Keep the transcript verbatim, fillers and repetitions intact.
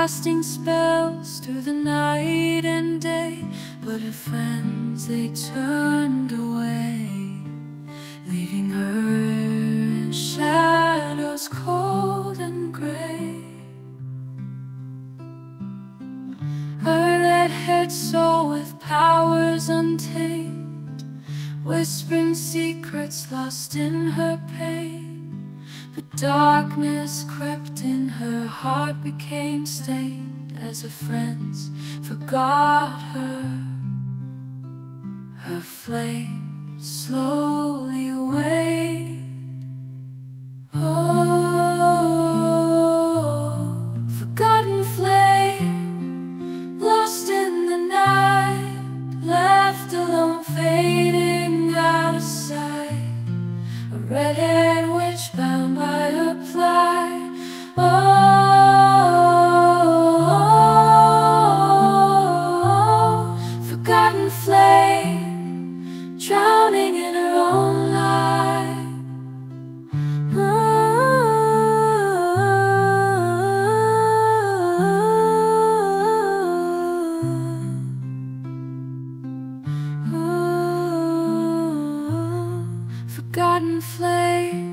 casting spells through the night and day. But her friends, they turned away, leaving her in shadows cold and gray. Her red-haired soul with powers untamed, whispering secrets lost in her pain. But darkness crept in, her heart became stained as her friends forgot her. Her flame slowly waned. Oh, forgotten flame, lost in the night, left alone, fading out of sight. A red-haired witch bound by her plight. Oh, forgotten flame, drowning in her own light. Oh, forgotten flame.